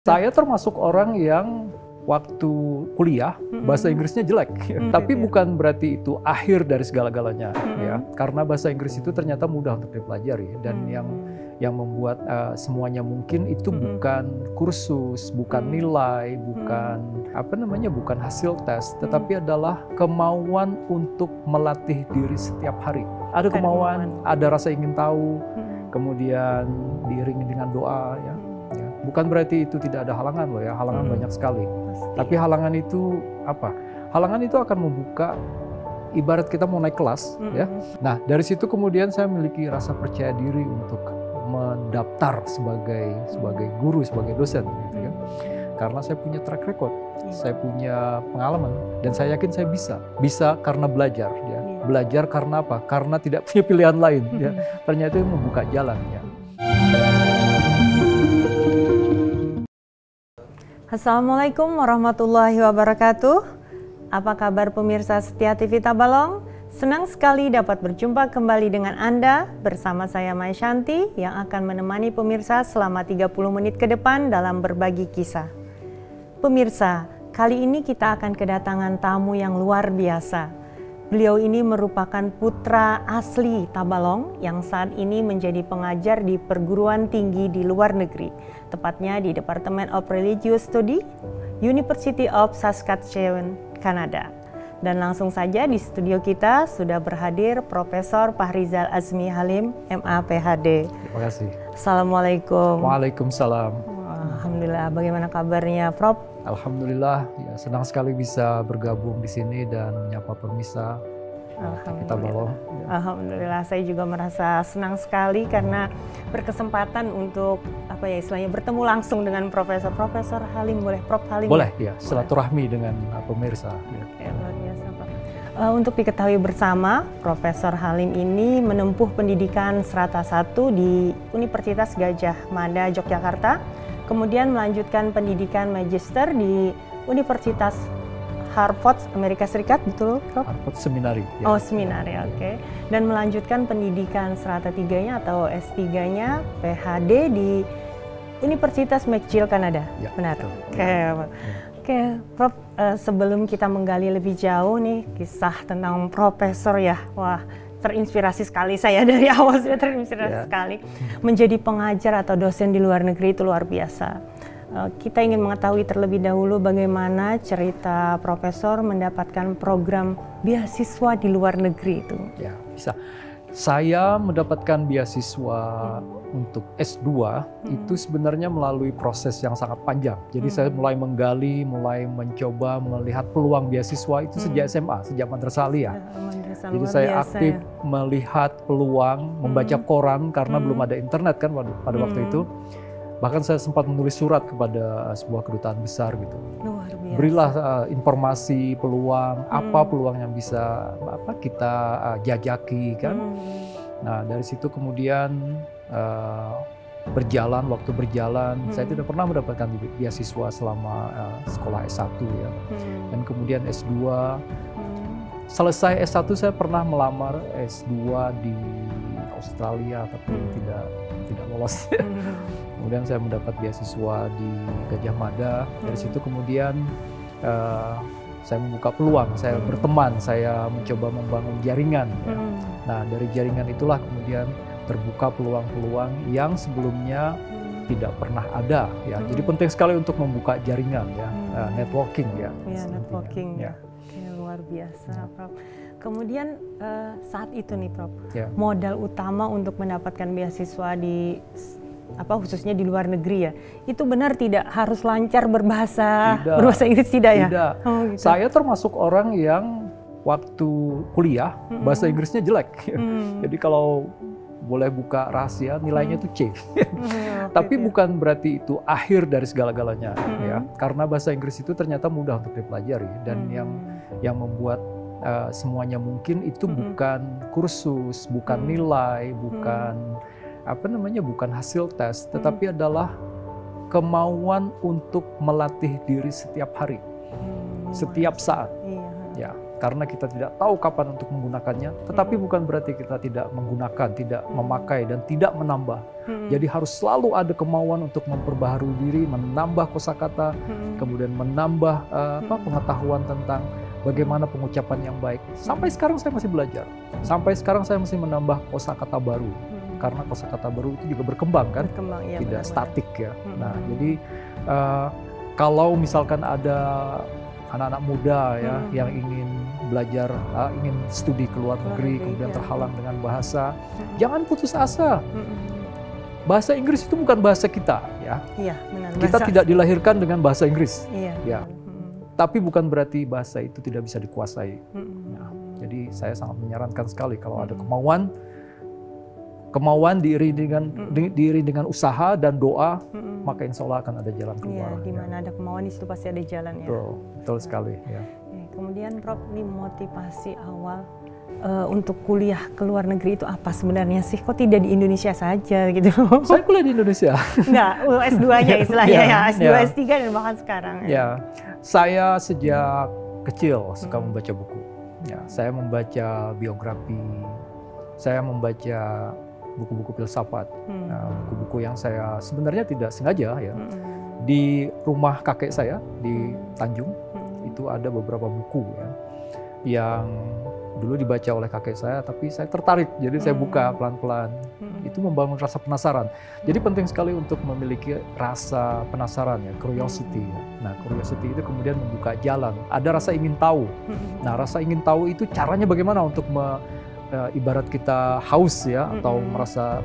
Saya termasuk orang yang waktu kuliah bahasa Inggrisnya jelek, tapi bukan berarti itu akhir dari segala-galanya, ya. Karena bahasa Inggris itu ternyata mudah untuk dipelajari dan yang membuat semuanya mungkin itu bukan kursus, bukan nilai, bukan hasil tes, tetapi adalah kemauan untuk melatih diri setiap hari. Ada kemauan, ada rasa ingin tahu, kemudian diiringi dengan doa, ya. Bukan berarti itu tidak ada halangan loh ya, halangan banyak sekali. Pasti. Tapi halangan itu apa? Halangan itu akan membuka, ibarat kita mau naik kelas, ya. Nah dari situ kemudian saya memiliki rasa percaya diri untuk mendaftar sebagai guru, sebagai dosen, gitu ya. Karena saya punya track record, saya punya pengalaman, dan saya yakin saya bisa karena belajar, ya. Belajar karena apa? Karena tidak punya pilihan lain, ya. Ternyata itu membuka jalan, ya. Assalamualaikum warahmatullahi wabarakatuh. Apa kabar pemirsa setia TV Tabalong? Senang sekali dapat berjumpa kembali dengan Anda bersama saya Mai Shanti yang akan menemani pemirsa selama 30 menit ke depan dalam berbagi kisah. Pemirsa, kali ini kita akan kedatangan tamu yang luar biasa. Beliau ini merupakan putra asli Tabalong yang saat ini menjadi pengajar di perguruan tinggi di luar negeri, tepatnya di Department of Religious Study, University of Saskatchewan, Kanada. Dan langsung saja di studio kita sudah berhadir Profesor Fahrizal Azmi Halim, MA PhD. Terima kasih. Assalamualaikum. Waalaikumsalam. Alhamdulillah, bagaimana kabarnya Prof? Alhamdulillah, ya, senang sekali bisa bergabung di sini dan menyapa pemirsa kita Balong. Ya. Alhamdulillah, saya juga merasa senang sekali karena berkesempatan untuk istilahnya bertemu langsung dengan Profesor Halim. Boleh Prof Halim? Boleh, ya, silaturahmi dengan pemirsa. Ya. Oke, luar biasa Prof. Untuk diketahui bersama, Profesor Halim ini menempuh pendidikan Strata 1 di Universitas Gadjah Mada, Yogyakarta. Kemudian melanjutkan pendidikan magister di Universitas Harvard, Amerika Serikat, betul Prof? Harvard Seminari. Ya. Oh, seminari, oke. Dan melanjutkan pendidikan Strata 3-nya atau S3-nya PhD di Universitas McGill, Kanada. Ya, benar? Oke, Prof, sebelum kita menggali lebih jauh nih kisah tentang Profesor ya, wah, terinspirasi sekali saya dari awal sudah terinspirasi sekali. Menjadi pengajar atau dosen di luar negeri itu luar biasa. Kita ingin mengetahui terlebih dahulu bagaimana cerita Profesor mendapatkan program beasiswa di luar negeri itu. Ya, bisa. Saya mendapatkan beasiswa untuk S2 itu sebenarnya melalui proses yang sangat panjang. Jadi saya mulai menggali, mulai mencoba melihat peluang beasiswa itu sejak SMA, sejak Madrasah Aliyah. Jadi saya aktif melihat peluang, membaca koran karena belum ada internet kan pada waktu itu. Bahkan saya sempat menulis surat kepada sebuah kedutaan besar gitu. Luar biasa. Berilah informasi peluang, apa peluang yang bisa kita jajaki kan. Nah dari situ kemudian waktu berjalan, saya tidak pernah mendapatkan beasiswa selama sekolah S1 ya. Dan kemudian S2, selesai S1 saya pernah melamar S2 di Australia tapi tidak lolos. Kemudian saya mendapat beasiswa di Gadjah Mada. Dari situ kemudian saya membuka peluang, saya berteman, saya mencoba membangun jaringan. Ya. Nah dari jaringan itulah kemudian terbuka peluang-peluang yang sebelumnya tidak pernah ada. Ya. Jadi penting sekali untuk membuka jaringan, ya, networking ya. Ya networking ya. Oke, luar biasa, Prof. Kemudian saat itu nih Prof, modal utama untuk mendapatkan beasiswa di khususnya di luar negeri ya, itu benar tidak harus lancar berbahasa Inggris tidak ya? Tidak. Oh, gitu. Saya termasuk orang yang waktu kuliah bahasa Inggrisnya jelek. Jadi kalau boleh buka rahasia, nilainya itu C. Tapi bukan berarti itu akhir dari segala-galanya, ya. Karena bahasa Inggris itu ternyata mudah untuk dipelajari dan yang membuat semuanya mungkin itu bukan kursus, bukan nilai, bukan bukan hasil tes, tetapi adalah kemauan untuk melatih diri setiap hari, setiap saat. Ya. karena kita tidak tahu kapan untuk menggunakannya. Tetapi bukan berarti kita tidak menggunakan, tidak memakai dan tidak menambah. Jadi harus selalu ada kemauan untuk memperbaharui diri, menambah kosakata, kemudian menambah pengetahuan tentang bagaimana pengucapan yang baik. Sampai sekarang saya masih belajar. Sampai sekarang saya masih menambah kosakata baru. Karena kosakata baru itu juga berkembang kan, ya, tidak statik ya. Nah, jadi kalau misalkan ada anak-anak muda ya yang ingin belajar, ingin studi ke luar negeri, kemudian terhalang dengan bahasa, jangan putus asa. Bahasa Inggris itu bukan bahasa kita ya. Iya, benar. Kita tidak dilahirkan dengan bahasa Inggris. Iya. Ya. Tapi bukan berarti bahasa itu tidak bisa dikuasai. Nah, jadi saya sangat menyarankan sekali kalau ada kemauan diiringi dengan usaha dan doa, maka insya Allah akan ada jalan keluar. Iya, di mana ada kemauan di situ pasti ada jalan ya. Betul sekali. Ya. Kemudian Prof, ini motivasi awal untuk kuliah ke luar negeri itu apa sebenarnya sih? Kok tidak di Indonesia saja gitu? Saya kuliah di Indonesia. Enggak, S2-nya istilahnya ya, S2, S3 dan bahkan sekarang. Ya, saya sejak kecil suka membaca buku. Ya, saya membaca biografi, saya membaca buku-buku filsafat, buku-buku yang saya sebenarnya tidak sengaja ya. Di rumah kakek saya di Tanjung itu ada beberapa buku ya yang dulu dibaca oleh kakek saya, tapi saya tertarik, jadi saya buka pelan-pelan. Itu membangun rasa penasaran. Jadi penting sekali untuk memiliki rasa penasaran ya, curiosity. Nah, curiosity itu kemudian membuka jalan. Ada rasa ingin tahu. Nah, rasa ingin tahu itu caranya bagaimana untuk ibarat kita haus ya, atau merasa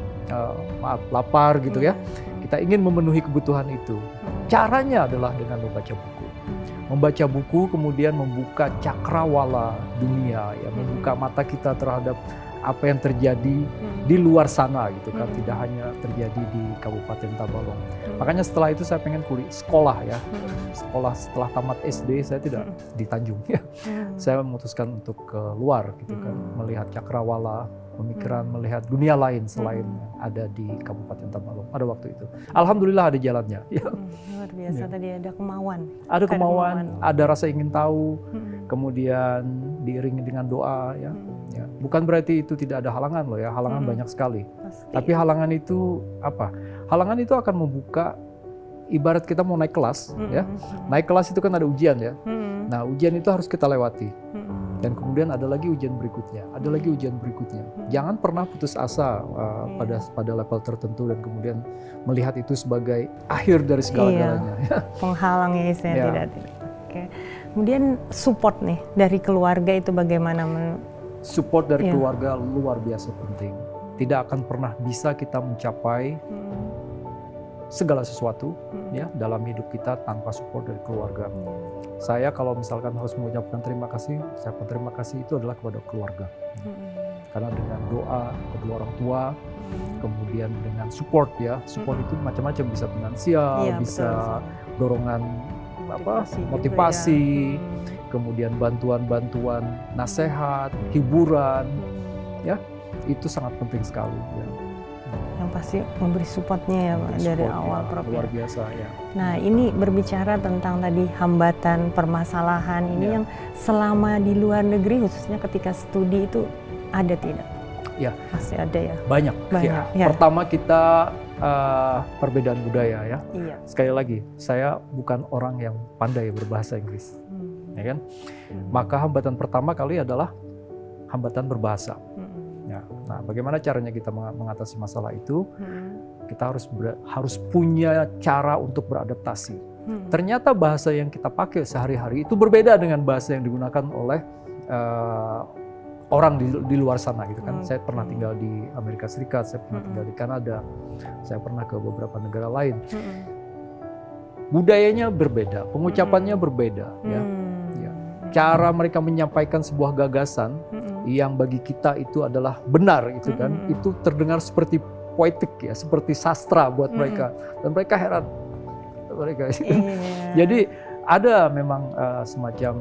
lapar gitu ya. Kita ingin memenuhi kebutuhan itu. Caranya adalah dengan membaca buku. Membaca buku kemudian membuka cakrawala dunia ya, membuka mata kita terhadap apa yang terjadi di luar sana gitu kan, tidak hanya terjadi di Kabupaten Tabalong. Makanya setelah itu saya pengen sekolah ya. Sekolah setelah tamat SD saya tidak di Tanjung ya. Saya memutuskan untuk keluar gitu kan, melihat cakrawala, pemikiran, melihat dunia lain selain ada di Kabupaten Tabalong pada waktu itu. Alhamdulillah ada jalannya. Ya. Luar biasa tadi ada kemauan. Ada kemauan, ada rasa ingin tahu, kemudian diiringi dengan doa ya. Ya. Bukan berarti itu tidak ada halangan loh ya, halangan banyak sekali. Pasti. Tapi halangan itu apa? Halangan itu akan membuka, ibarat kita mau naik kelas ya. Naik kelas itu kan ada ujian ya. Nah, ujian itu harus kita lewati. Dan kemudian ada lagi ujian berikutnya, ada lagi ujian berikutnya. Jangan pernah putus asa pada level tertentu dan kemudian melihat itu sebagai akhir dari segala-galanya. Penghalangnya istilahnya tidak. Oke. Kemudian support nih dari keluarga itu bagaimana? Support dari keluarga luar biasa penting. Tidak akan pernah bisa kita mencapai segala sesuatu ya dalam hidup kita tanpa support dari keluarga. Saya kalau misalkan harus mengucapkan terima kasih, ucapan terima kasih itu adalah kepada keluarga. Karena dengan doa kedua orang tua, kemudian dengan support ya, support itu macam-macam, bisa finansial, bisa dorongan motivasi, kemudian bantuan-bantuan, nasihat, hiburan, ya itu sangat penting sekali. Ya. Yang pasti memberi supportnya ya Pak, dari awal Prof. Luar biasa ya. Nah ini berbicara tentang tadi hambatan, permasalahan ini yang selama di luar negeri khususnya ketika studi itu ada tidak? Ya. Masih ada ya? Banyak. Ya. Pertama kita perbedaan budaya ya. Iya. Sekali lagi, saya bukan orang yang pandai berbahasa Inggris, ya kan? Maka hambatan pertama kali adalah hambatan berbahasa. Ya. Nah, bagaimana caranya kita mengatasi masalah itu? Kita harus punya cara untuk beradaptasi. Ternyata bahasa yang kita pakai sehari-hari itu berbeda dengan bahasa yang digunakan oleh orang di luar sana gitu kan. Saya pernah tinggal di Amerika Serikat, saya pernah tinggal di Kanada, saya pernah ke beberapa negara lain. Budayanya berbeda, pengucapannya berbeda, ya. Cara mereka menyampaikan sebuah gagasan yang bagi kita itu adalah benar gitu kan, itu terdengar seperti poetik ya, seperti sastra buat mereka, dan mereka heran. Jadi ada memang semacam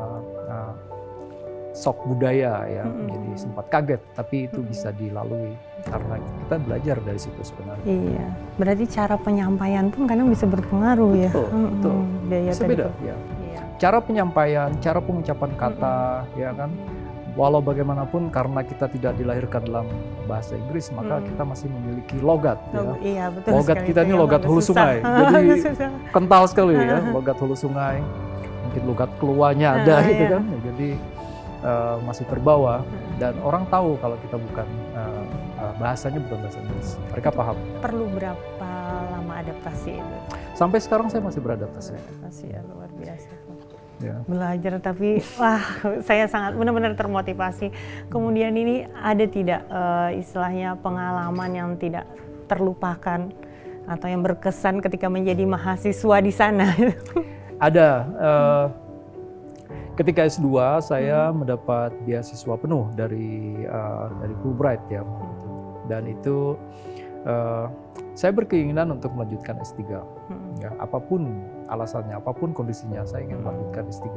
shock budaya ya, jadi sempat kaget, tapi itu bisa dilalui karena kita belajar dari situ sebenarnya. Iya, berarti cara penyampaian pun kadang bisa berpengaruh ya. Betul, betul. Bisa beda ya. cara penyampaian, cara pengucapan kata, ya kan. Walau bagaimanapun karena kita tidak dilahirkan dalam bahasa Inggris, maka kita masih memiliki logat. Ya. Iya, betul logat sekali, kita ini logat hulu sungai, jadi kental sekali ya, logat hulu sungai. Mungkin logat keluarnya ada gitu kan, jadi masih terbawa dan orang tahu kalau kita bukan bahasanya bukan bahasa Inggris. Mereka paham. Perlu berapa lama adaptasi itu? Sampai sekarang saya masih beradaptasi. Ya, luar biasa. Ya. Belajar, tapi wah, saya sangat benar-benar termotivasi. Kemudian ini ada tidak istilahnya pengalaman yang tidak terlupakan atau yang berkesan ketika menjadi mahasiswa di sana? Ada. Ketika S2 saya mendapat beasiswa penuh dari Fulbright ya, dan itu saya berkeinginan untuk melanjutkan S3. Ya, apapun alasannya, apapun kondisinya, saya ingin melanjutkan S3.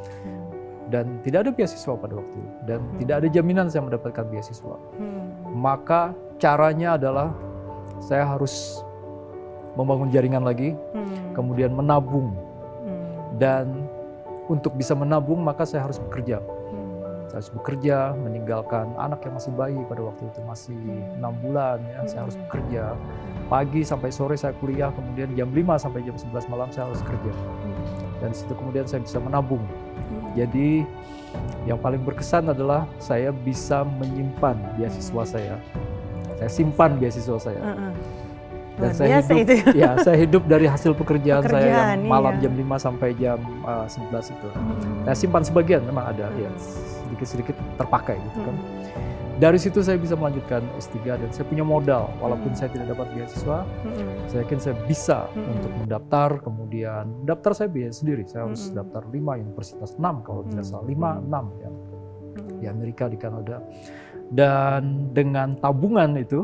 Dan tidak ada beasiswa pada waktu itu, dan tidak ada jaminan saya mendapatkan beasiswa. Maka caranya adalah saya harus membangun jaringan lagi, kemudian menabung. Dan untuk bisa menabung, maka saya harus bekerja. Saya harus bekerja, meninggalkan anak yang masih bayi pada waktu itu, masih 6 bulan. Ya. Saya harus bekerja. Pagi sampai sore saya kuliah, kemudian jam 5 sampai jam 11 malam saya harus kerja. Dan situ kemudian saya bisa menabung. Jadi yang paling berkesan adalah saya bisa menyimpan beasiswa saya. Saya simpan beasiswa saya. Dan saya hidup, ya, saya hidup dari hasil pekerjaan saya yang malam jam 5 sampai jam 11 itu. Saya simpan sebagian, memang ada ya, sedikit-sedikit terpakai gitu kan. Dari situ saya bisa melanjutkan S3 dan saya punya modal, walaupun saya tidak dapat beasiswa, saya yakin saya bisa untuk mendaftar, kemudian daftar saya biaya sendiri, saya harus daftar 5 universitas, 6 kalau tidak salah, 5, 6 ya, di Amerika, di Kanada. Dan dengan tabungan itu,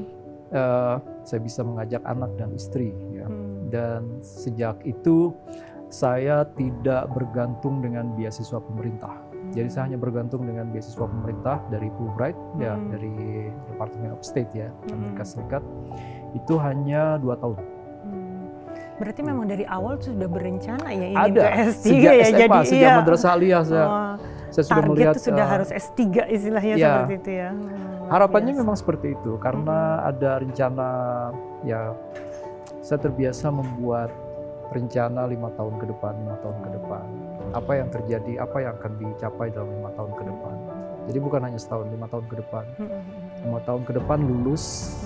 saya bisa mengajak anak dan istri ya. Dan sejak itu saya tidak bergantung dengan beasiswa pemerintah. Jadi saya hanya bergantung dengan beasiswa pemerintah dari Fulbright ya, dari Department of State ya, Amerika Serikat. Itu hanya 2 tahun. Berarti memang dari awal sudah berencana ya ingin ada, ke S3 sejak ya, SMA, jadi sejak madrasah aliyah saya sudah melihat itu sudah harus S3 istilahnya ya, seperti itu ya. Harapannya memang seperti itu karena ada rencana ya, saya terbiasa membuat rencana 5 tahun ke depan, 5 tahun ke depan. Apa yang terjadi, apa yang akan dicapai dalam 5 tahun ke depan. Jadi bukan hanya setahun, 5 tahun ke depan. 5 tahun ke depan lulus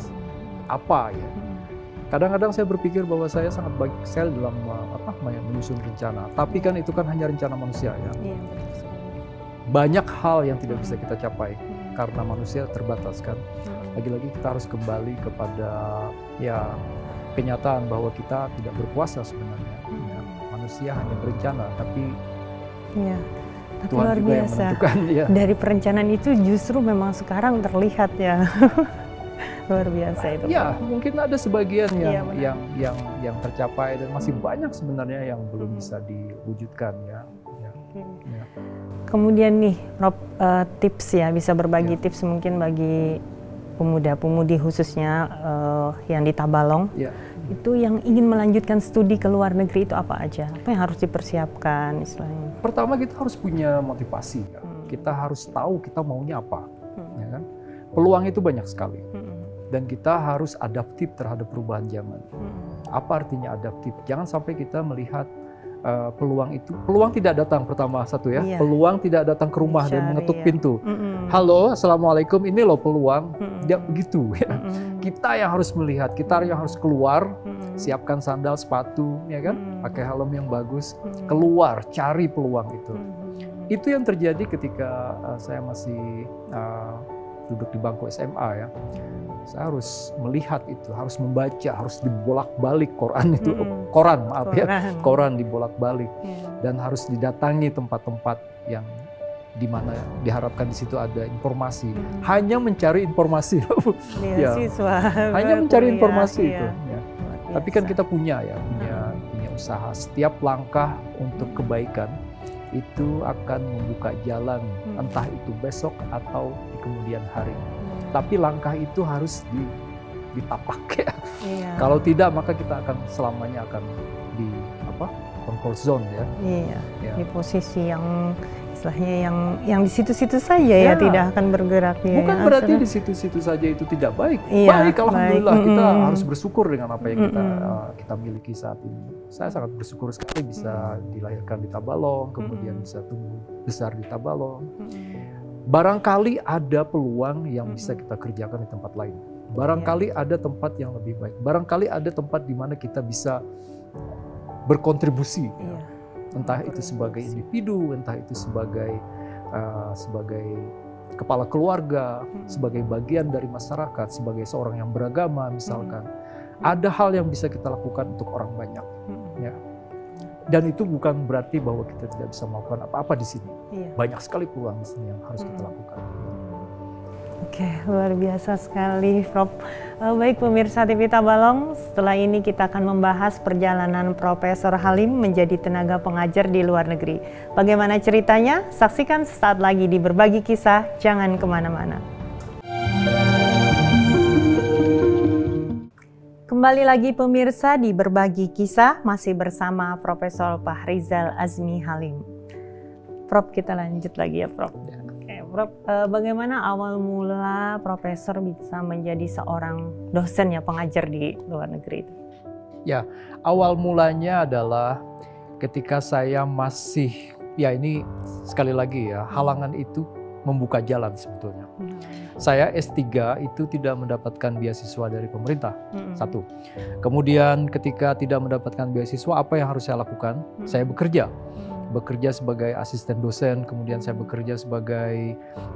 apa ya. Kadang-kadang saya berpikir bahwa saya sangat baik sekali dalam menyusun rencana. Tapi kan itu kan hanya rencana manusia ya. Banyak hal yang tidak bisa kita capai karena manusia terbatas kan. Lagi-lagi kita harus kembali kepada ya kenyataan bahwa kita tidak berkuasa sebenarnya. Ya, manusia hanya berencana, tapi Tuhan luar juga biasa. yang menentukan. Ya. Dari perencanaan itu justru memang sekarang terlihat ya. Luar biasa itu. Ya, mungkin ada sebagian yang tercapai dan masih banyak sebenarnya yang belum bisa diwujudkan ya. Ya. Kemudian nih, Rob, tips ya, bisa berbagi tips mungkin bagi pemuda-pemudi khususnya yang di Tabalong, itu yang ingin melanjutkan studi ke luar negeri itu apa aja? Apa yang harus dipersiapkan istilahnya? Pertama kita harus punya motivasi, ya. Kita harus tahu kita maunya apa, ya kan? Peluang itu banyak sekali, dan kita harus adaptif terhadap perubahan zaman. Apa artinya adaptif? Jangan sampai kita melihat peluang tidak datang pertama satu ya, peluang tidak datang ke rumah dan mengetuk pintu. Halo, assalamualaikum, ini loh peluang, dia begitu ya. Kita yang harus melihat, kita yang harus keluar, siapkan sandal, sepatu, ya kan, pakai helm yang bagus, keluar, cari peluang itu. Itu yang terjadi ketika saya masih duduk di bangku SMA ya. Saya harus melihat itu, harus membaca, harus dibolak-balik Quran itu, Quran dibolak-balik, dan harus didatangi tempat-tempat yang di mana diharapkan di situ ada informasi. Hanya mencari informasi, hanya mencari informasi itu. Ya. Tapi kan kita punya usaha. Setiap langkah untuk kebaikan itu akan membuka jalan, entah itu besok atau di kemudian hari. Tapi langkah itu harus ditapak ya. Kalau tidak maka kita akan selamanya akan comfort zone ya. Iya, Ya. di posisi yang istilahnya yang di situ-situ saja ya, tidak akan bergerak ya. Bukan berarti di situ-situ saja itu tidak baik. Iya, Baik, alhamdulillah. baik. Kita harus bersyukur dengan apa yang kita miliki saat ini. Saya sangat bersyukur sekali bisa dilahirkan di Tabalong, kemudian bisa tumbuh besar di Tabalong. Barangkali ada peluang yang bisa kita kerjakan di tempat lain. Barangkali ada tempat yang lebih baik. Barangkali ada tempat di mana kita bisa berkontribusi. Iya. Entah itu sebagai individu, entah itu sebagai kepala keluarga, sebagai bagian dari masyarakat, sebagai seorang yang beragama misalkan. Ada hal yang bisa kita lakukan untuk orang banyak. Ya. Dan itu bukan berarti bahwa kita tidak bisa melakukan apa-apa di sini. Iya. Banyak sekali peluang di sini yang harus kita lakukan. Oke, luar biasa sekali, Prof. Baik pemirsa TV Tabalong, setelah ini kita akan membahas perjalanan Profesor Halim menjadi tenaga pengajar di luar negeri. Bagaimana ceritanya? Saksikan sesaat lagi di Berbagi Kisah, jangan kemana-mana. Kembali lagi pemirsa di Berbagi Kisah, masih bersama Profesor Fahrizal Azmi Halim. Prof, kita lanjut lagi ya, Prof. Prof, bagaimana awal mula Profesor bisa menjadi seorang dosen ya, pengajar di luar negeri itu? Ya, awal mulanya adalah ketika saya masih, ya ini sekali lagi ya, halangan itu membuka jalan sebetulnya. Saya S3 itu tidak mendapatkan beasiswa dari pemerintah, satu. Kemudian ketika tidak mendapatkan beasiswa, apa yang harus saya lakukan? Saya bekerja sebagai asisten dosen, kemudian saya bekerja sebagai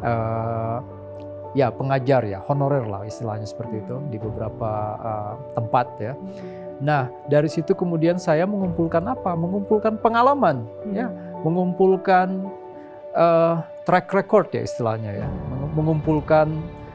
ya pengajar ya, honorer lah istilahnya seperti itu di beberapa tempat ya. Nah dari situ kemudian saya mengumpulkan apa? Mengumpulkan pengalaman, ya, mengumpulkan track record ya istilahnya ya, mengumpulkan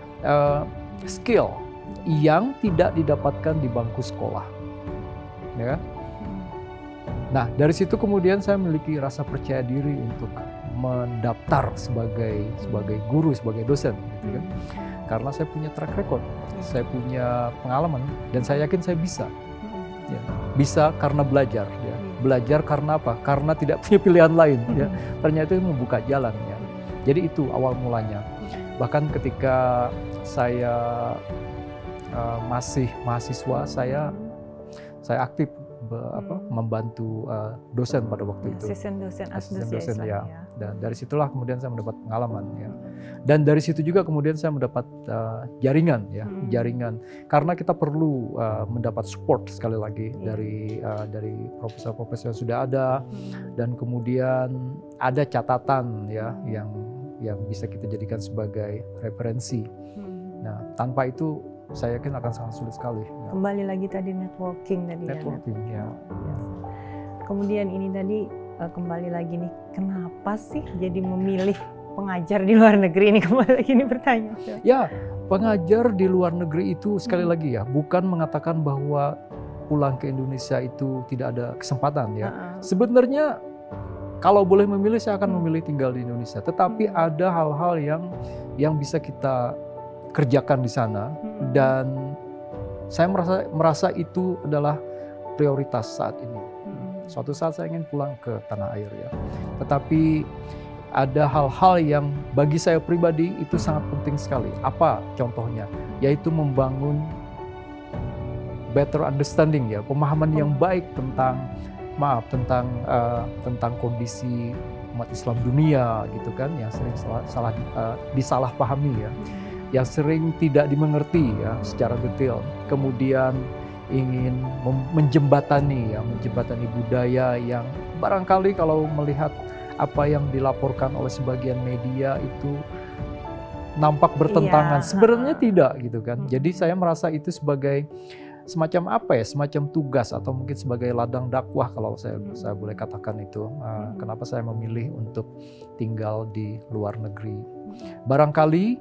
skill yang tidak didapatkan di bangku sekolah, ya kan? Nah, dari situ kemudian saya memiliki rasa percaya diri untuk mendaftar sebagai guru, sebagai dosen, gitu kan? Karena saya punya track record, saya punya pengalaman, dan saya yakin saya bisa. Ya, bisa karena belajar. Ya. Belajar karena apa? Karena tidak punya pilihan lain. Ya. Ternyata itu membuka jalan. Ya. Jadi itu awal mulanya. Bahkan ketika saya masih mahasiswa, saya aktif membantu dosen pada waktu itu. Asisten dosen ya. Dan dari situlah kemudian saya mendapat pengalaman ya. Dan dari situ juga kemudian saya mendapat jaringan ya, jaringan. Karena kita perlu mendapat support sekali lagi dari profesor-profesor yang sudah ada, dan kemudian ada catatan ya yang bisa kita jadikan sebagai referensi. Nah, tanpa itu saya yakin akan sangat sulit sekali. Ya. Kembali lagi tadi networking tadi. Networking ya. Kemudian ini tadi kembali lagi nih, kenapa sih jadi memilih pengajar di luar negeri ini, kembali lagi nih bertanya. Ya, pengajar di luar negeri itu sekali lagi ya, bukan mengatakan bahwa pulang ke Indonesia itu tidak ada kesempatan ya. Sebenarnya kalau boleh memilih saya akan memilih tinggal di Indonesia. Tetapi ada hal-hal yang bisa kita kerjakan di sana, dan saya merasa itu adalah prioritas saat ini. Suatu saat saya ingin pulang ke tanah air ya. Tetapi ada hal-hal yang bagi saya pribadi itu sangat penting sekali. Apa contohnya? Yaitu membangun better understanding ya, pemahaman yang baik tentang kondisi umat Islam dunia gitu kan, yang sering disalahpahami ya. Yang sering tidak dimengerti ya secara detail, kemudian ingin menjembatani budaya yang barangkali kalau melihat apa yang dilaporkan oleh sebagian media itu nampak bertentangan, sebenarnya tidak gitu kan. Jadi saya merasa itu sebagai semacam semacam tugas atau mungkin sebagai ladang dakwah kalau saya boleh katakan itu. Kenapa saya memilih untuk tinggal di luar negeri? Barangkali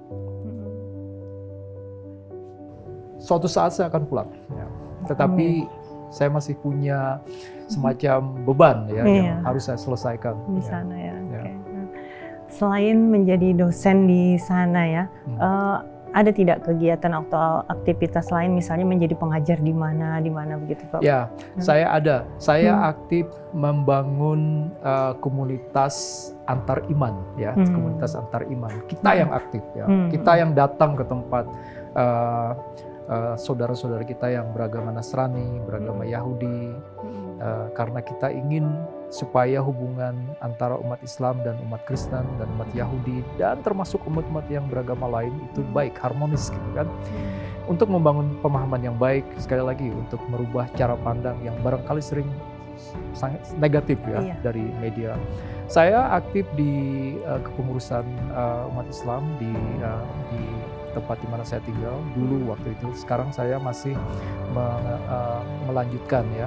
suatu saat saya akan pulang, ya. Tetapi saya masih punya semacam beban ya yang harus saya selesaikan di sana ya. Okay. Selain menjadi dosen di sana ya, ada tidak kegiatan atau aktivitas lain, misalnya menjadi pengajar di mana begitu, Prof? Ya, saya ada. Saya aktif membangun komunitas antar iman, ya, komunitas antar iman. Kita yang aktif, ya, kita yang datang ke tempat saudara-saudara kita yang beragama Nasrani, beragama Yahudi, karena kita ingin supaya hubungan antara umat Islam dan umat Kristen dan umat Yahudi dan termasuk umat-umat yang beragama lain itu baik, harmonis gitu kan. Untuk membangun pemahaman yang baik, sekali lagi untuk merubah cara pandang yang barangkali sering sangat negatif ya dari media. Saya aktif di kepengurusan umat Islam di tempat di mana saya tinggal dulu waktu itu. Sekarang saya masih melanjutkan ya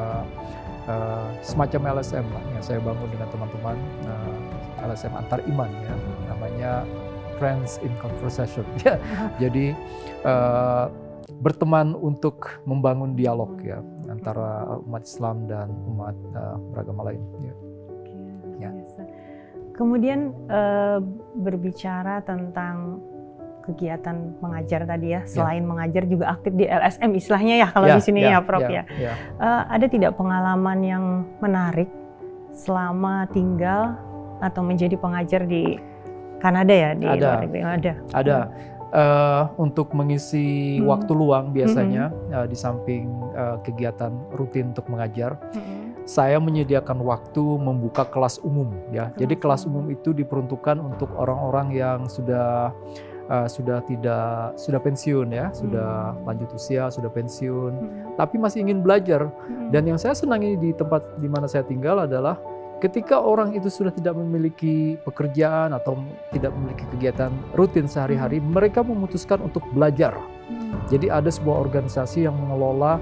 semacam LSM yang saya bangun dengan teman-teman, LSM antar iman ya, namanya Friends in Conversation ya. Jadi berteman untuk membangun dialog ya antara umat Islam dan umat beragama lain ya. Kemudian berbicara tentang kegiatan mengajar tadi ya, selain mengajar juga aktif di LSM istilahnya ya kalau di sini ya Prof ya. Ada tidak pengalaman yang menarik selama tinggal atau menjadi pengajar di Kanada ya? Ada. Untuk mengisi waktu luang biasanya di samping kegiatan rutin untuk mengajar, saya menyediakan waktu membuka kelas umum ya. Jadi kelas umum itu diperuntukkan untuk orang-orang yang sudah pensiun ya, sudah lanjut usia, sudah pensiun, tapi masih ingin belajar. Dan yang saya senangi di tempat di mana saya tinggal adalah ketika orang itu sudah tidak memiliki pekerjaan atau tidak memiliki kegiatan rutin sehari-hari, mereka memutuskan untuk belajar. Jadi ada sebuah organisasi yang mengelola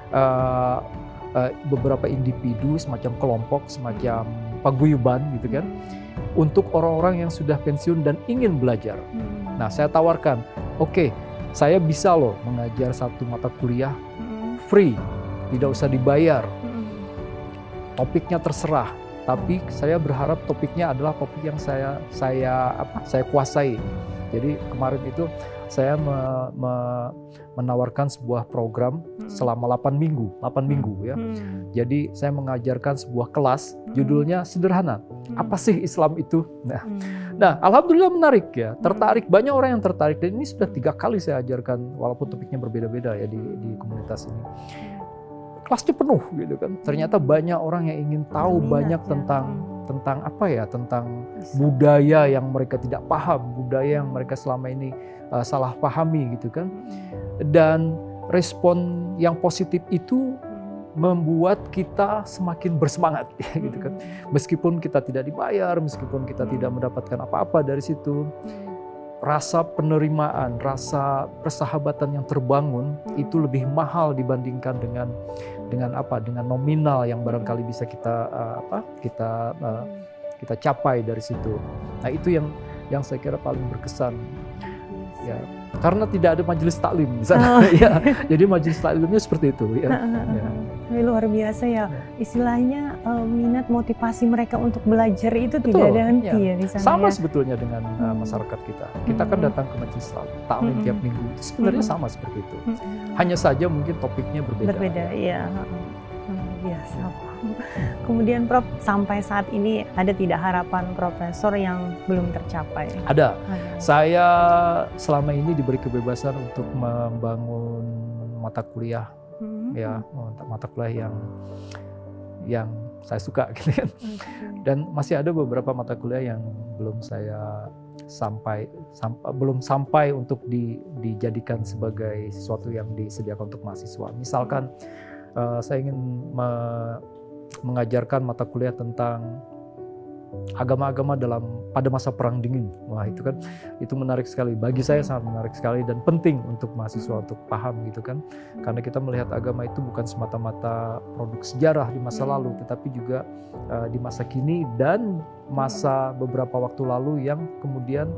beberapa individu, semacam kelompok, semacam paguyuban gitu kan, untuk orang-orang yang sudah pensiun dan ingin belajar. Nah, saya tawarkan, oke, saya bisa loh mengajar satu mata kuliah free, tidak usah dibayar. Topiknya terserah, tapi saya berharap topiknya adalah topik yang saya kuasai. Jadi kemarin itu saya menawarkan sebuah program selama 8 minggu ya. Jadi saya mengajarkan sebuah kelas, judulnya sederhana, apa sih Islam itu? Nah, alhamdulillah menarik ya, tertarik, banyak orang yang tertarik, dan ini sudah 3 kali saya ajarkan walaupun topiknya berbeda-beda ya di komunitas ini. Kelasnya penuh gitu kan. Ternyata banyak orang yang ingin tahu banyak tentang apa ya, tentang budaya yang mereka tidak paham, budaya yang mereka selama ini salah pahami gitu kan. Dan respon yang positif itu membuat kita semakin bersemangat gitu kan. Meskipun kita tidak dibayar, meskipun kita tidak mendapatkan apa-apa dari situ, rasa penerimaan, rasa persahabatan yang terbangun itu lebih mahal dibandingkan dengan nominal yang barangkali bisa kita capai dari situ. Nah, itu yang saya kira paling berkesan. Ya, karena tidak ada majelis taklim di sana. Ya, jadi majelis taklimnya seperti itu. Ya. Luar biasa ya. Istilahnya minat motivasi mereka untuk belajar itu tidak ada henti ya di sana. Sama sebetulnya dengan masyarakat kita. Kita kan datang ke majelis taklim tiap minggu. Itu sebenarnya sama seperti itu. Hanya saja mungkin topiknya berbeda. Ya. Biasa. Kemudian Prof, sampai saat ini ada tidak harapan Profesor yang belum tercapai? Ada. Saya selama ini diberi kebebasan untuk membangun mata kuliah, ya, mata kuliah yang saya suka gitu kan. Dan masih ada beberapa mata kuliah yang belum saya belum sampai untuk dijadikan sebagai sesuatu yang disediakan untuk mahasiswa. Misalkan saya ingin mengajarkan mata kuliah tentang agama-agama pada masa Perang Dingin. Wah, itu kan itu menarik sekali. Bagi saya sangat menarik sekali dan penting untuk mahasiswa untuk paham gitu kan. Karena kita melihat agama itu bukan semata-mata produk sejarah di masa lalu, tetapi juga di masa kini dan masa beberapa waktu lalu yang kemudian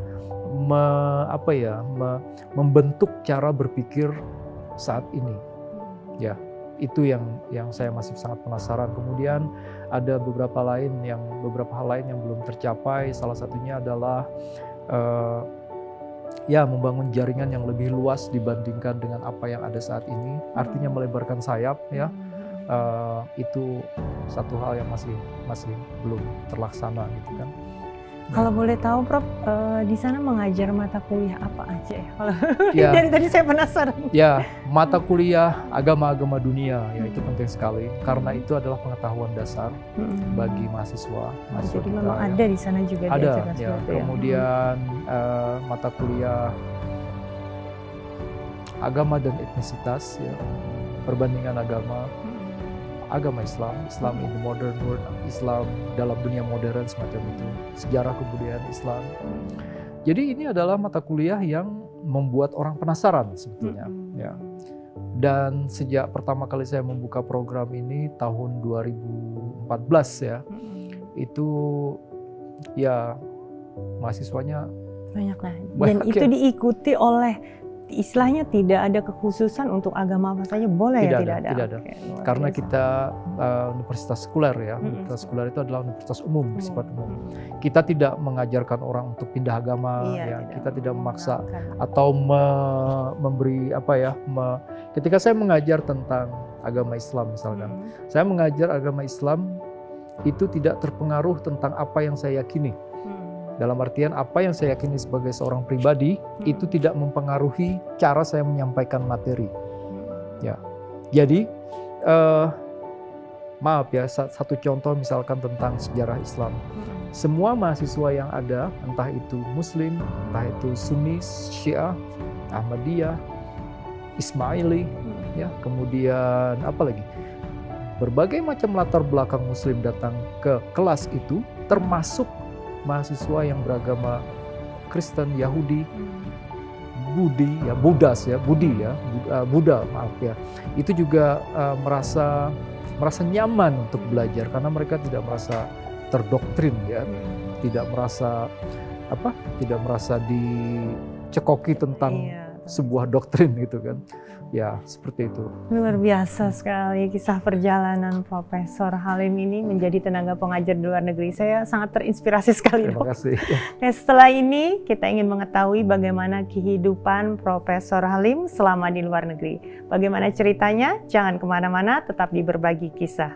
membentuk cara berpikir saat ini. Ya. Itu yang saya masih sangat penasaran. Kemudian ada beberapa hal lain yang belum tercapai. Salah satunya adalah ya membangun jaringan yang lebih luas dibandingkan dengan apa yang ada saat ini. Artinya melebarkan sayap ya. Itu satu hal yang masih belum terlaksana gitu kan. Kalau boleh tahu Prof, di sana mengajar mata kuliah apa aja ya? Kalau Ya. dari tadi saya penasaran. Ya, mata kuliah agama-agama dunia ya itu penting sekali karena itu adalah pengetahuan dasar bagi mahasiswa. Jadi kita, memang ya. ada di sana juga Ada diajarkan ya. seperti itu Kemudian mata kuliah agama dan etnisitas ya, perbandingan agama. Agama Islam in the modern world, Islam dalam dunia modern semacam itu, sejarah kebudayaan Islam. Jadi ini adalah mata kuliah yang membuat orang penasaran sebetulnya. Ya. Dan sejak pertama kali saya membuka program ini tahun 2014 ya, itu ya mahasiswanya banyak lah. Banyak, Dan itu ya. diikuti oleh istilahnya tidak ada kekhususan untuk agama apa saja boleh Tidak ya? ada, tidak ada. Oke, luar Karena biasa. kita universitas sekuler ya, universitas sekuler itu adalah universitas umum, bersifat umum. Hmm. Kita tidak mengajarkan orang untuk pindah agama, Iya, ya. Kita tidak memaksa mengenalkan. atau memberi apa ya. Ketika saya mengajar tentang agama Islam misalkan, saya mengajar agama Islam itu tidak terpengaruh tentang apa yang saya yakini. Dalam artian apa yang saya yakini sebagai seorang pribadi itu tidak mempengaruhi cara saya menyampaikan materi. Ya, jadi maaf ya, satu contoh misalkan tentang sejarah Islam. Semua mahasiswa yang ada, entah itu Muslim, entah itu Sunni, Syiah, Ahmadiyah, Ismaili, ya, kemudian apa lagi? Berbagai macam latar belakang Muslim datang ke kelas itu, termasuk mahasiswa yang beragama Kristen, Yahudi, Buddha, maaf ya. Itu juga merasa nyaman untuk belajar karena mereka tidak merasa terdoktrin ya, tidak merasa dicekoki tentang sebuah doktrin gitu kan. Ya, seperti itu. Luar biasa sekali kisah perjalanan Profesor Halim ini menjadi tenaga pengajar di luar negeri. Saya sangat terinspirasi sekali. Terima kasih. Nah, setelah ini kita ingin mengetahui bagaimana kehidupan Profesor Halim selama di luar negeri. Bagaimana ceritanya? Jangan kemana-mana, tetap di Berbagi Kisah.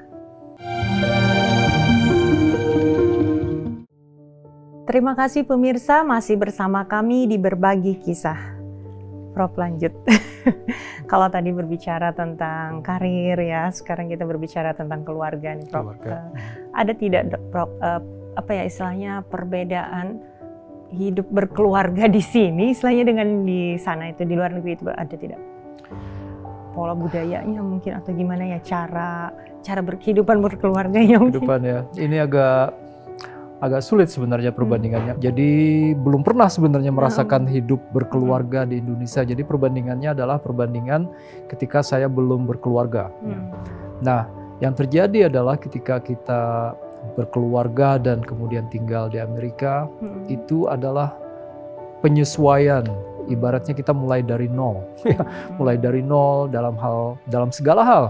Terima kasih pemirsa, masih bersama kami di Berbagi Kisah. Prof, lanjut. Kalau tadi berbicara tentang karir ya, sekarang kita berbicara tentang keluarga nih, Prof. Ada tidak, Prof, istilahnya perbedaan hidup berkeluarga di sini, istilahnya dengan di sana itu di luar negeri itu ada tidak? Pola budayanya mungkin atau gimana ya cara berkehidupan berkeluarganya mungkin? Kehidupan ya, ini agak sulit sebenarnya perbandingannya. Jadi belum pernah sebenarnya merasakan hidup berkeluarga di Indonesia. Jadi perbandingannya adalah perbandingan ketika saya belum berkeluarga. Nah, yang terjadi adalah ketika kita berkeluarga dan kemudian tinggal di Amerika, itu adalah penyesuaian. Ibaratnya kita mulai dari nol, mulai dari nol dalam segala hal.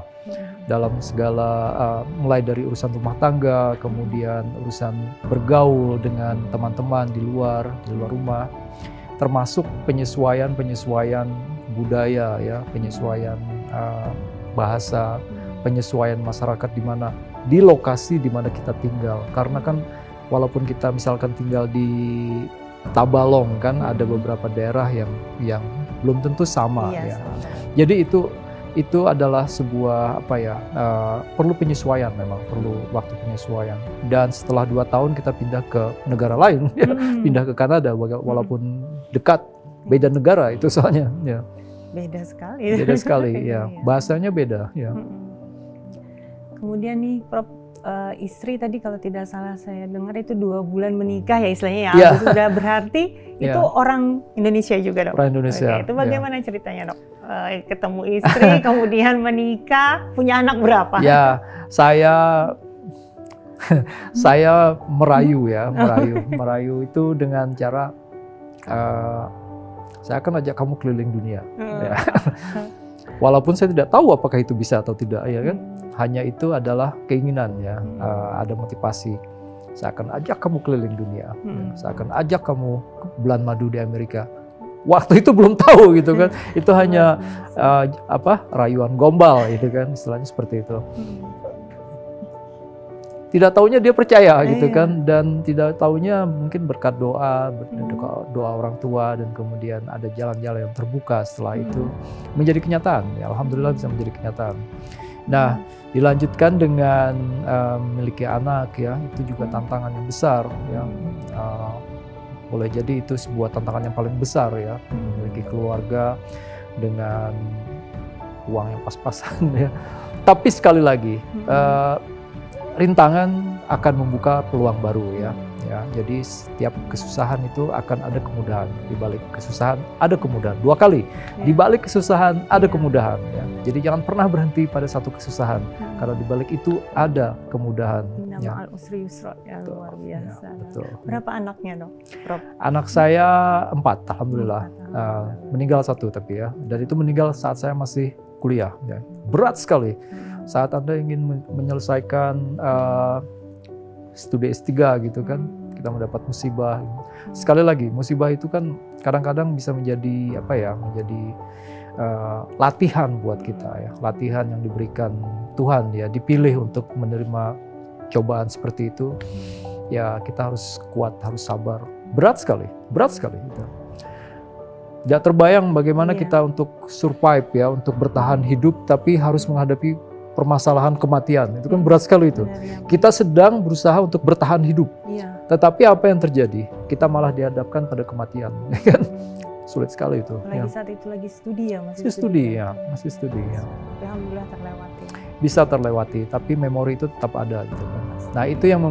Mulai dari urusan rumah tangga, kemudian urusan bergaul dengan teman-teman di luar rumah, termasuk penyesuaian budaya ya, penyesuaian bahasa, penyesuaian masyarakat di lokasi di mana kita tinggal. Karena kan walaupun kita misalkan tinggal di Tabalong kan ada beberapa daerah yang belum tentu sama ya. Jadi itu adalah sebuah perlu penyesuaian, memang perlu waktu penyesuaian. Dan setelah 2 tahun kita pindah ke negara lain, pindah ke Kanada, walaupun dekat, beda negara itu soalnya. Ya. Beda sekali. Beda sekali, ya. Bahasanya beda. Ya. Kemudian nih, Prof, istri tadi kalau tidak salah saya dengar itu 2 bulan menikah ya istilahnya ya. Sudah berarti itu orang Indonesia juga, Dok? Orang Indonesia. Oke, itu bagaimana ceritanya, Dok? Ketemu istri, kemudian menikah, punya anak berapa? Ya, saya merayu itu dengan cara saya akan ajak kamu keliling dunia. Ya. Walaupun saya tidak tahu apakah itu bisa atau tidak, ya kan? Hanya itu adalah keinginan ya, ada motivasi. Saya akan ajak kamu keliling dunia, saya akan ajak kamu ke bulan madu di Amerika. waktu itu belum tahu gitu kan. Itu hanya rayuan gombal gitu kan, istilahnya seperti itu. Tidak taunya dia percaya gitu kan, dan tidak taunya mungkin berkat doa orang tua, dan kemudian ada jalan-jalan yang terbuka setelah itu menjadi kenyataan. Ya, alhamdulillah bisa menjadi kenyataan. Nah, dilanjutkan dengan memiliki anak ya, itu juga tantangan yang besar ya. Boleh jadi itu sebuah tantangan yang paling besar ya, memiliki keluarga dengan uang yang pas-pasan ya. Tapi sekali lagi, rintangan akan membuka peluang baru ya. Jadi setiap kesusahan itu akan ada kemudahan. Di balik kesusahan ada kemudahan. 2 kali. Di balik kesusahan ada kemudahan ya. Jadi jangan pernah berhenti pada satu kesusahan. Karena di balik itu ada kemudahan. Nama al-usri yusra ya, luar biasa. Ya, betul. Berapa anaknya, Dok? Prof? Anak saya 4, alhamdulillah. Meninggal 1 tapi ya. Dan itu meninggal saat saya masih kuliah ya. Berat sekali. Saat Anda ingin menyelesaikan studi S3 gitu kan, kita mendapat musibah. Sekali lagi, musibah itu kan kadang-kadang bisa menjadi menjadi latihan buat kita ya, latihan yang diberikan Tuhan ya, dipilih untuk menerima cobaan seperti itu. Ya, kita harus kuat, harus sabar. Berat sekali gitu. Tidak terbayang bagaimana kita untuk survive ya, untuk bertahan hidup, tapi harus menghadapi permasalahan kematian. Itu kan berat sekali itu. Kita sedang berusaha untuk bertahan hidup. Tetapi apa yang terjadi? Kita malah dihadapkan pada kematian. Kan? Sulit sekali itu. Apalagi saat itu lagi studi ya, masih studi ya. Tapi alhamdulillah terlewati. Bisa terlewati, tapi memori itu tetap ada gitu kan. Nah, itu yang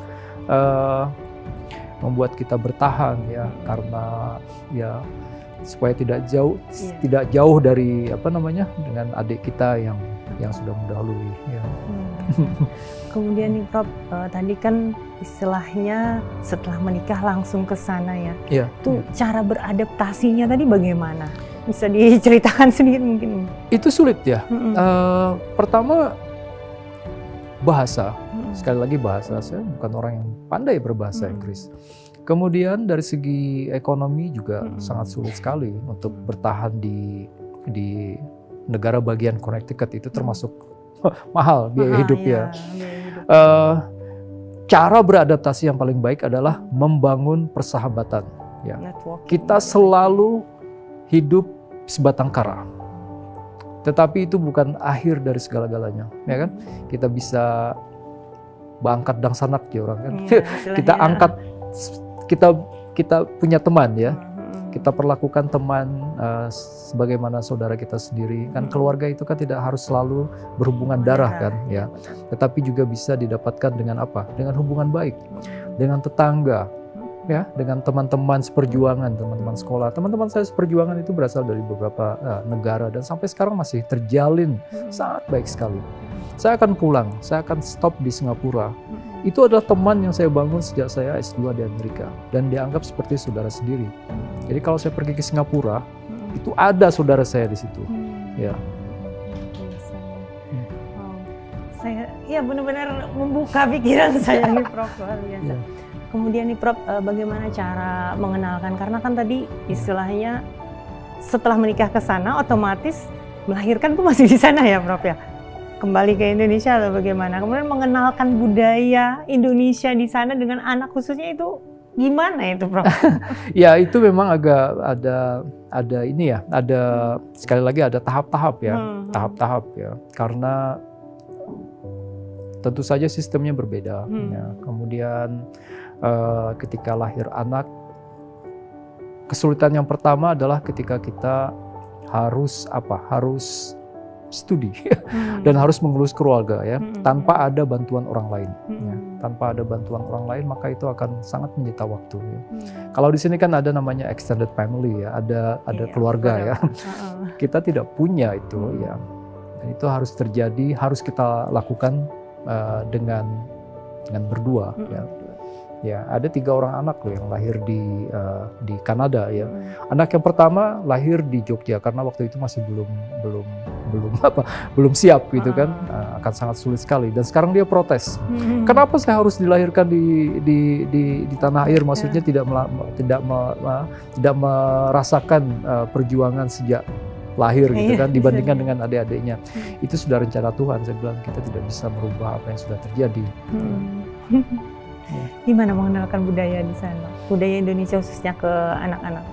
membuat kita bertahan ya, karena ya supaya tidak jauh dari dengan adik kita yang sudah mendahului ya. Kemudian nih Prof, tadi kan istilahnya setelah menikah langsung ke sana ya. Itu cara beradaptasinya tadi bagaimana? Bisa diceritakan sedikit mungkin? Itu sulit ya. Pertama bahasa. Sekali lagi bahasa, saya bukan orang yang pandai berbahasa Inggris. Kemudian dari segi ekonomi juga sangat sulit sekali untuk bertahan di negara bagian Connecticut itu, termasuk mahal biaya hidup ya. Cara beradaptasi yang paling baik adalah membangun persahabatan ya. Kita selalu hidup sebatang kara. Tetapi itu bukan akhir dari segala-galanya, ya kan? Kita bisa bangkat dang sanak ya orang kan. Kita angkat, kita punya teman ya. Kita perlakukan teman sebagaimana saudara kita sendiri. Kan keluarga itu kan tidak harus selalu berhubungan darah kan ya. Tetapi juga bisa didapatkan dengan apa? Dengan hubungan baik, dengan tetangga, ya, dengan teman-teman seperjuangan, teman-teman sekolah. Teman-teman saya seperjuangan itu berasal dari beberapa negara dan sampai sekarang masih terjalin sangat baik sekali. Saya akan pulang, saya akan stop di Singapura. Itu adalah teman yang saya bangun sejak saya S2 di Amerika dan dianggap seperti saudara sendiri. Jadi kalau saya pergi ke Singapura, itu ada saudara saya di situ. Ya. Saya benar-benar membuka pikiran saya nih Prof, luar biasa. Kemudian nih Prof, bagaimana cara mengenalkan? Karena kan tadi istilahnya setelah menikah ke sana otomatis melahirkan tuh masih di sana ya Prof ya. Kembali ke Indonesia atau bagaimana? Kemudian mengenalkan budaya Indonesia di sana dengan anak khususnya itu gimana itu Prof? Ya itu memang agak ada ini ya, ada sekali lagi ada tahap-tahap ya, tahap-tahap ya. Karena tentu saja sistemnya berbeda. Ya. Kemudian ketika lahir anak, kesulitan yang pertama adalah ketika kita harus studi dan harus mengurus keluarga ya, tanpa ada bantuan orang lain. Ya. Tanpa ada bantuan orang lain maka itu akan sangat menyita waktu. Ya. Kalau di sini kan ada namanya extended family ya, ada keluarga ya. Kita tidak punya itu ya. Dan itu harus terjadi, harus kita lakukan dengan berdua ya. Ya, ada 3 orang anak loh yang lahir di Kanada ya. Anak yang pertama lahir di Jogja karena waktu itu masih belum belum siap gitu kan, akan sangat sulit sekali. Dan sekarang dia protes, kenapa saya harus dilahirkan di tanah air, maksudnya tidak merasakan perjuangan sejak lahir gitu kan, dibandingkan dengan adik-adiknya. Itu sudah rencana Tuhan. Saya bilang kita tidak bisa merubah apa yang sudah terjadi. Gimana mengenalkan budaya di sana, budaya Indonesia khususnya ke anak-anak?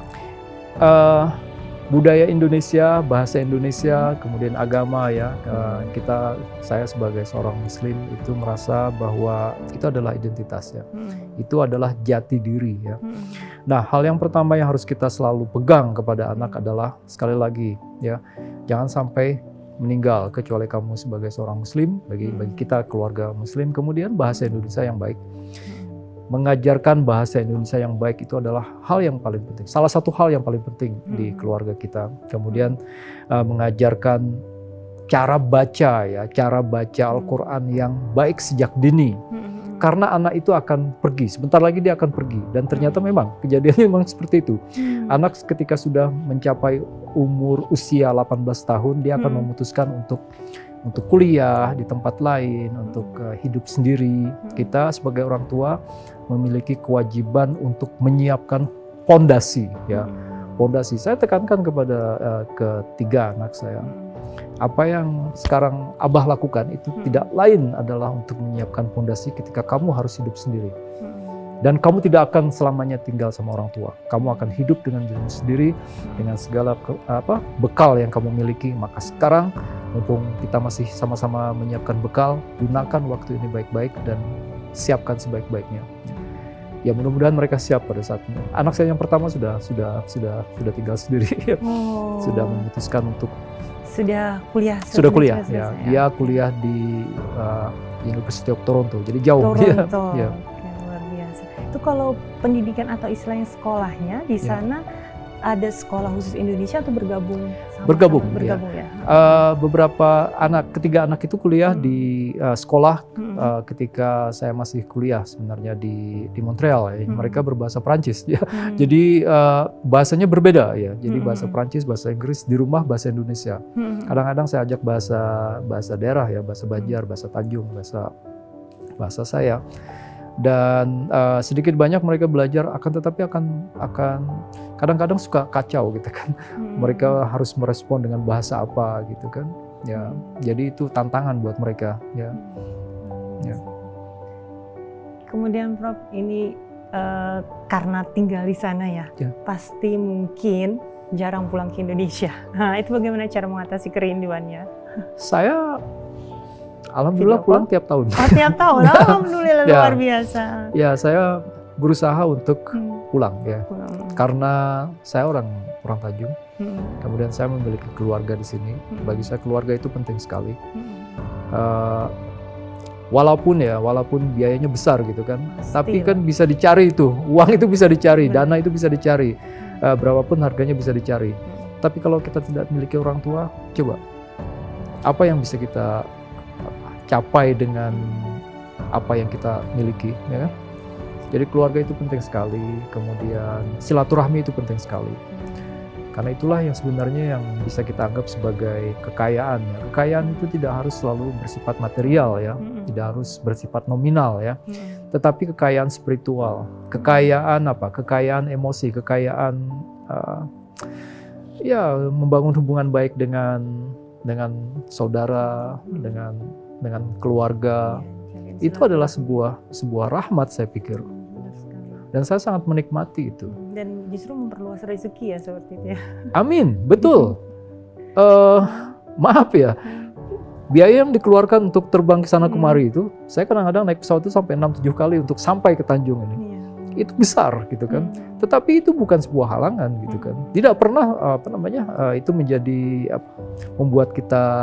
Budaya Indonesia, bahasa Indonesia, kemudian agama ya. Saya sebagai seorang Muslim itu merasa bahwa itu adalah identitas ya. Itu adalah jati diri ya. Nah, hal yang pertama yang harus kita selalu pegang kepada anak adalah, sekali lagi ya, jangan sampai meninggal kecuali kamu sebagai seorang Muslim, bagi kita keluarga Muslim, kemudian bahasa Indonesia yang baik. Mengajarkan bahasa Indonesia yang baik itu adalah hal yang paling penting. Salah satu hal yang paling penting di keluarga kita. Kemudian mengajarkan cara baca ya, cara baca Al-Quran yang baik sejak dini. Karena anak itu akan pergi, sebentar lagi dia akan pergi. Dan ternyata memang kejadiannya memang seperti itu. Anak ketika sudah mencapai usia 18 tahun, dia akan memutuskan untuk kuliah di tempat lain, untuk hidup sendiri. Kita sebagai orang tua memiliki kewajiban untuk menyiapkan fondasi ya. Fondasi. Saya tekankan kepada ketiga anak saya. Apa yang sekarang Abah lakukan itu tidak lain adalah untuk menyiapkan fondasi ketika kamu harus hidup sendiri. Dan kamu tidak akan selamanya tinggal sama orang tua. Kamu akan hidup dengan dirimu sendiri, dengan segala bekal yang kamu miliki. Maka sekarang, mumpung kita masih sama-sama menyiapkan bekal, gunakan waktu ini baik-baik dan siapkan sebaik-baiknya. Ya mudah-mudahan mereka siap pada saat ini. Anak saya yang pertama sudah tinggal sendiri, sudah memutuskan untuk kuliah. Sudah kuliah, ya. Dia kuliah di University of Toronto, jadi jauh. Toronto. Ya. Itu kalau pendidikan atau istilahnya sekolahnya di sana ada sekolah khusus Indonesia atau bergabung? Bergabung ya. Ketiga anak itu kuliah di sekolah ketika saya masih kuliah sebenarnya di Montreal ya. Mereka berbahasa Prancis ya. Jadi bahasanya berbeda ya. Jadi bahasa Prancis, bahasa Inggris, di rumah bahasa Indonesia. Kadang-kadang saya ajak bahasa daerah ya, bahasa Banjar, bahasa Tanjung, bahasa saya. Dan sedikit banyak mereka belajar, tetapi akan kadang-kadang suka kacau gitu kan. Mereka harus merespon dengan bahasa apa gitu kan. Ya, jadi itu tantangan buat mereka ya. Kemudian Prof, ini karena tinggal di sana ya, pasti mungkin jarang pulang ke Indonesia. Nah, itu bagaimana cara mengatasi kerinduannya? Saya alhamdulillah pulang tiap tahun. Tiap tahun, alhamdulillah luar biasa. Ya, saya berusaha untuk pulang ya, karena saya orang Tanjung. Kemudian saya memiliki keluarga di sini. Bagi saya keluarga itu penting sekali. Walaupun biayanya besar gitu kan, tapi kan bisa dicari itu, uang itu bisa dicari, dana itu bisa dicari, berapapun harganya bisa dicari. Tapi kalau kita tidak memiliki orang tua, coba apa yang bisa kita capai dengan apa yang kita miliki, ya kan? Jadi keluarga itu penting sekali, kemudian silaturahmi itu penting sekali. Karena itulah yang sebenarnya yang bisa kita anggap sebagai kekayaan. Ya. Kekayaan itu tidak harus selalu bersifat material ya, tidak harus bersifat nominal ya, tetapi kekayaan spiritual, kekayaan apa? Kekayaan emosi, kekayaan membangun hubungan baik dengan saudara, dengan keluarga, itu adalah sebuah rahmat saya pikir. Dan saya sangat menikmati itu. Dan justru memperluas rezeki ya seperti itu ya. Amin, betul. Maaf ya, biaya yang dikeluarkan untuk terbang ke sana kemari itu, saya kadang-kadang naik pesawat itu sampai 6-7 kali untuk sampai ke Tanjung ini. Itu besar gitu kan. Tetapi itu bukan sebuah halangan gitu kan. Tidak pernah itu menjadi membuat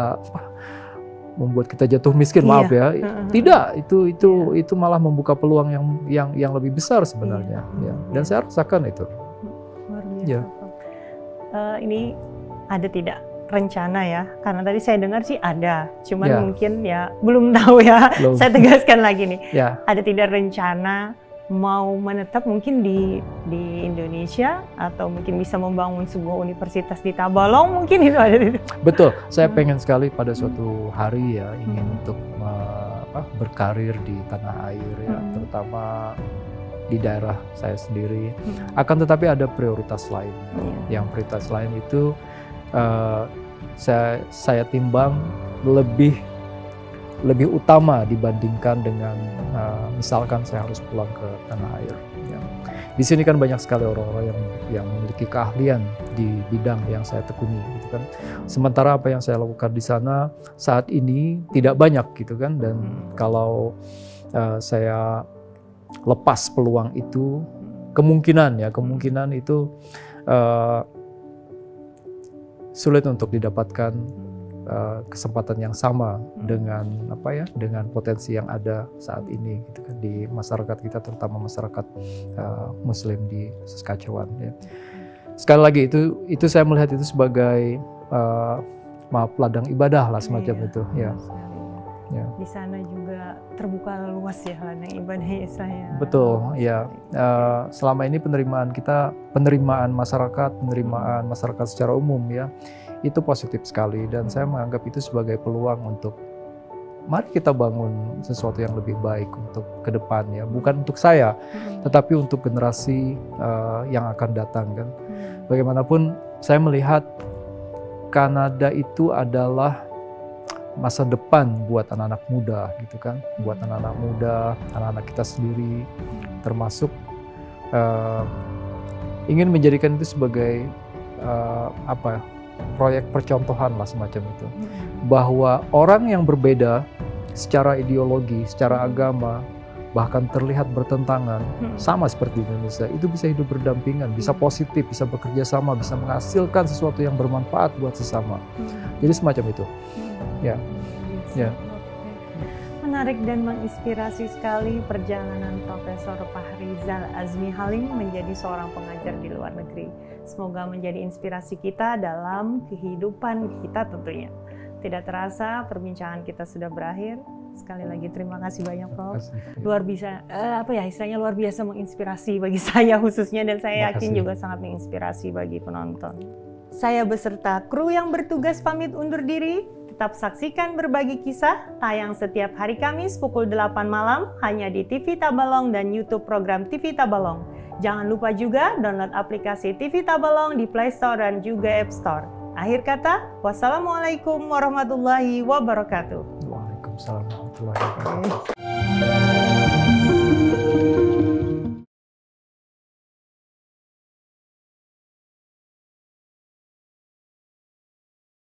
kita jatuh miskin, maaf ya. Tidak, itu malah membuka peluang yang lebih besar sebenarnya. Ya. Dan saya rasakan itu. Luar biasa. Ini ada tidak rencana ya? Karena tadi saya dengar sih ada, cuman mungkin ya belum tahu ya. Saya tegaskan lagi nih. Ada tidak rencana mau menetap mungkin di Indonesia atau mungkin bisa membangun sebuah universitas di Tabalong, mungkin itu ada. Betul, saya pengen sekali pada suatu hari ya ingin untuk berkarir di tanah air ya, terutama di daerah saya sendiri. Akan tetapi ada prioritas lain. Yang prioritas lain itu saya timbang lebih utama dibandingkan dengan misalkan saya harus pulang ke tanah air. Ya. Di sini kan banyak sekali orang-orang yang memiliki keahlian di bidang yang saya tekuni, gitu kan. Sementara apa yang saya lakukan di sana saat ini tidak banyak, gitu kan. Dan kalau saya lepas peluang itu, kemungkinan itu sulit untuk didapatkan kesempatan yang sama dengan dengan potensi yang ada saat ini, gitu kan, di masyarakat kita, terutama masyarakat Muslim di Saskatchewan. Ya. Sekali lagi itu saya melihat itu sebagai ladang ibadah lah semacam itu. Ya. Ya. Di sana juga terbuka luas ya ladang ibadah saya. Betul, ya. Selama ini penerimaan masyarakat secara umum ya, itu positif sekali, dan saya menganggap itu sebagai peluang untuk mari kita bangun sesuatu yang lebih baik untuk ke depan ya, bukan untuk saya, tetapi untuk generasi yang akan datang kan. Bagaimanapun saya melihat Kanada itu adalah masa depan buat anak-anak muda, gitu kan, buat anak-anak muda, anak-anak kita sendiri, termasuk ingin menjadikan itu sebagai proyek percontohan lah semacam itu, bahwa orang yang berbeda secara ideologi, secara agama, bahkan terlihat bertentangan, sama seperti Indonesia, itu bisa hidup berdampingan, bisa positif, bisa bekerja sama, bisa menghasilkan sesuatu yang bermanfaat buat sesama. Jadi semacam itu. Ya. Ya. Menarik dan menginspirasi sekali perjalanan Profesor Fahrizal Azmi Halim menjadi seorang pengajar di luar negeri. Semoga menjadi inspirasi kita dalam kehidupan kita tentunya. Tidak terasa perbincangan kita sudah berakhir. Sekali lagi terima kasih banyak, Prof. Luar biasa, istilahnya luar biasa menginspirasi bagi saya khususnya, dan saya yakin juga sangat menginspirasi bagi penonton. Saya beserta kru yang bertugas pamit undur diri. Tetap saksikan Berbagi Kisah, tayang setiap hari Kamis pukul 8 malam hanya di TV Tabalong dan YouTube program TV Tabalong. Jangan lupa juga download aplikasi TV Tabalong di Play Store dan juga App Store. Akhir kata, wassalamualaikum warahmatullahi wabarakatuh. Waalaikumsalam warahmatullahi wabarakatuh.